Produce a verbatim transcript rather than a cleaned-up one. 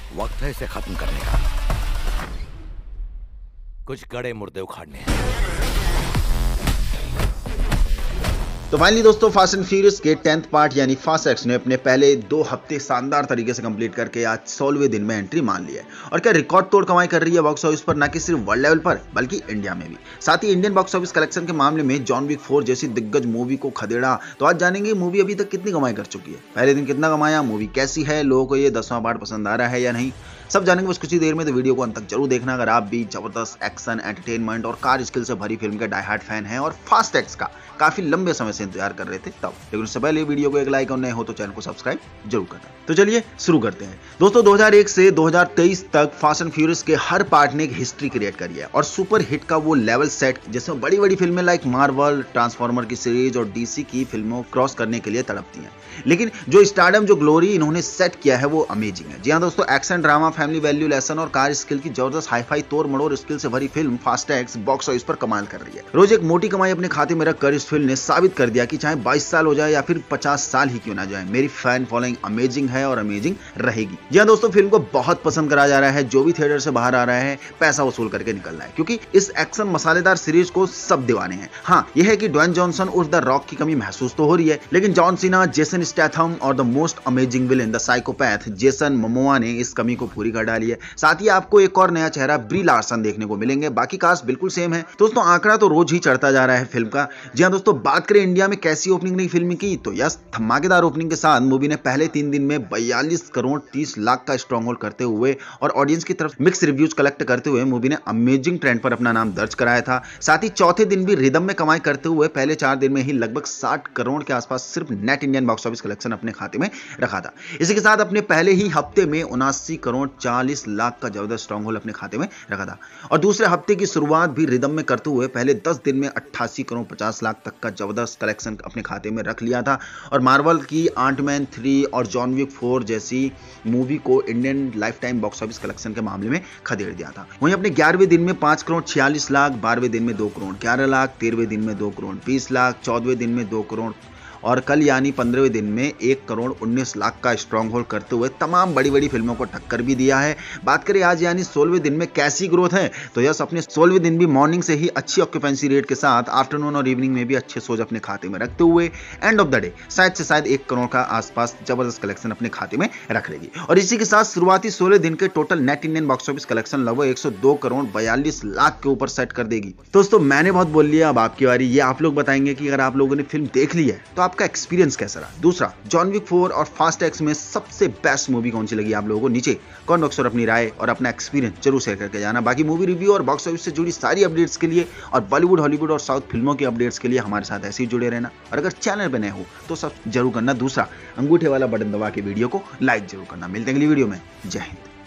वक्त है इसे खत्म करने का। कुछ गड़े मुर्दे उखाड़ने हैं। तो फाइनली दोस्तों, फास्ट एंड फ्यूरियस के टेंथ पार्ट यानी फास्ट एक्स ने अपने पहले दो हफ्ते शानदार तरीके से कंप्लीट करके आज सोलहवें दिन में एंट्री मान ली है और क्या रिकॉर्ड तोड़ कमाई कर रही है बॉक्स ऑफिस पर, न कि सिर्फ वर्ल्ड लेवल पर बल्कि इंडिया में भी। साथ ही इंडियन बॉक्स ऑफिस कलेक्शन के मामले में जॉन विक फोर जैसी दिग्गज मूवी को खदेड़ा। तो आज जानेंगे मूवी अभी तक कितनी कमाई कर चुकी है, पहले दिन कितना कमाया, मूवी कैसी है, लोगों को ये दसवां पार्ट पसंद आ रहा है या नहीं, सब जानेंगे बस कुछ ही देर में। तो वीडियो को अंत तक जरूर देखना अगर आप भी जबरदस्त एक्शन, एंटरटेनमेंट और कार स्किल से भरी फिल्म के डाई हार्ड फैन हैं और फास्ट एक्स का काफी लंबे समय से इंतजार कर रहे थे तब। लेकिन उससे पहले वीडियो को एक लाइक और नए हो तो चैनल को सब्सक्राइब जरूर करना। तो चलिए शुरू करते हैं दोस्तों। दो हज़ार एक से दो हज़ार तेईस तक फास्ट एंड फ्यूरियस के हर पार्ट ने एक हिस्ट्री क्रिएट करी है और सुपर हिट का वो लेवल सेट जिसमें बड़ी बड़ी फिल्में लाइक मार्वल, ट्रांसफॉर्मर की सीरीज और डीसी की फिल्मों क्रॉस करने के लिए तड़पती हैं। लेकिन जो स्टारडम, जो ग्लोरी इन्होंने सेट किया है वो अमेजिंग है। जी हाँ दोस्तों, action, drama, family value, lesson और कार स्किल की जबरदस्त हाईफाई तोड़ मड़ोड़ स्किल से भरी film fast x box office पर कमाल कर रही है। रोज एक मोटी कमाई अपने खाते में रखकर इस फिल्म ने साबित कर दिया कि चाहे बाईस साल हो जाए या फिर पचास साल ही क्यों ना जाए, मेरी फैन फॉलोइंग अमेजिंग है और अमेजिंग रहेगी। जी हाँ दोस्तों, फिल्म को बहुत पसंद करा जा रहा है। जो भी थिएटर से बाहर आ रहा है पैसा वसूल करके निकल रहा है क्योंकि इस एक्शन मसालेदार सीरीज को सब दीवाने हैं। हाँ, यह है कि ड्वेन जॉनसन उर्फ द रॉक की कमी महसूस तो हो रही है, लेकिन जॉन सीना, जेसन स्टैथम और the most amazing villain the psychopath Jason Momoa ने इस कमी को पूरी कर डाली है। साथ ही आपको एक और नया चेहरा ब्री लार्सन देखने को मिलेंगे। बाकी कास्ट बिल्कुल सेम है। दोस्तों आंकड़ा तो रोज ही चढ़ता जा रहा है फिल्म का। जी हाँ दोस्तों, बात करें इंडिया में कैसी ओपनिंग रही फिल्म की, तो यस, धमाकेदार ओपनिंग के साथ मूवी ने पहले तीन दिन में बयालीस करोड़ तीस लाख का स्ट्रॉन्ग होल्ड करते हुए और ऑडियंस की तरफ मिक्स रिव्यूज कलेक्ट करते हुए मूवी ने अमेजिंग ट्रेंड पर अपना नाम दर्ज कराया था। साथ ही चौथे दिन भी रिदम में कमाई करते हुए पहले चार दिन में ही लगभग साठ करोड़ के आसपास सिर्फ net Indian box office collection अपने खाते में रखा था। इसी के साथ अपने पहले ही हफ्ते में उनासी करोड़ चालीस लाख का जबरदस्त स्ट्रॉन्ग होल्ड अपने खाते में रखा था और दूसरे हफ्ते की शुरुआत भी रिदम में करते हुए पहले दस दिन में अट्ठासी करोड़ पचास लाख तक का जबरदस्त कलेक्शन अपने खाते में रख लिया था और मार्वल की आंटमैन थ्री और जॉन विक फोर जैसी मूवी को Indian lifetime box office collection के मामले में खदेड़ दिया था। वहीं अपने ग्यारहवें दिन में पांच करोड़ छियालीस लाख, बारहवें दिन में दो करोड़ ग्यारह लाख, तेरहवें दिन में दो करोड़ बीस लाख, चौदहवें दिन में दो करोड़ और कल यानी पंद्रहवें दिन में एक करोड़ उन्नीस लाख का स्ट्रॉन्ग होल्ड करते हुए तमाम बड़ी बड़ी फिल्मों को टक्कर भी दिया है। बात करें आज यानी सोलहवें दिन में कैसी ग्रोथ है, तो यस, अपने सोलहवें दिन भी मॉर्निंग से ही अच्छी ऑक्यूपेंसी रेट के साथ आफ्टरनून और इवनिंग में भी अच्छे सोच अपने खाते में रखते हुए एंड ऑफ द डे शायद से शायद एक करोड़ का आसपास जबरदस्त कलेक्शन अपने खाते में रख लेगी और इसी के साथ शुरुआती सोलह दिन के total net Indian box office collection लगभग एक सौ दो करोड़ बयालीस लाख के ऊपर सेट कर देगी। दोस्तों मैंने बहुत बोल लिया, अब आपकी बारी। ये आप लोग बताएंगे कि अगर आप लोगों ने फिल्म देख ली है तो आपका एक्सपीरियंस कैसा रहा। दूसरा, जॉन विक फोर और फास्ट एक्स में सबसे बेस्ट मूवी कौन सी लगी आप लोगों को, नीचे कमेंट बॉक्स पर अपनी राय और अपना एक्सपीरियंस जरूर शेयर करके जाना। बाकी मूवी रिव्यू और बॉक्स ऑफिस से जुड़ी सारी अपडेट्स के लिए और बॉलीवुड, हॉलीवुड और साउथ फिल्मों की अपडेट्स के लिए हमारे साथ ऐसे ही जुड़े रहना और अगर चैनल पर नए हो तो सब जरूर करना। दूसरा, अंगूठे वाला बटन दबा के वीडियो को लाइक जरूर करना। मिलते हैं अगली वीडियो में। जय हिंद।